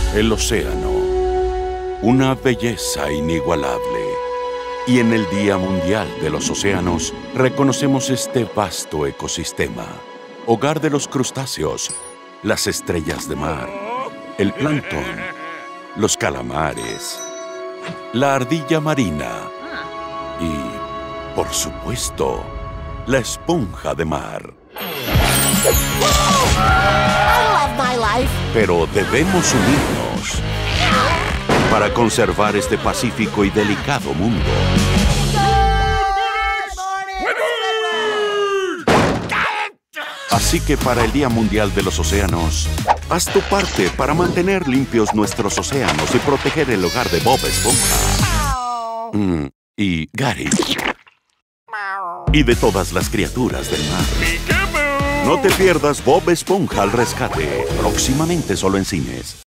El océano, una belleza inigualable. Y en el Día Mundial de los Océanos, reconocemos este vasto ecosistema, hogar de los crustáceos, las estrellas de mar, el plancton, los calamares, la ardilla marina y, por supuesto, la esponja de mar. Pero debemos unirnos para conservar este pacífico y delicado mundo. Así que para el Día Mundial de los Océanos, haz tu parte para mantener limpios nuestros océanos y proteger el hogar de Bob Esponja. Y Gary. Y de todas las criaturas del mar. No te pierdas Bob Esponja al rescate, próximamente solo en cines.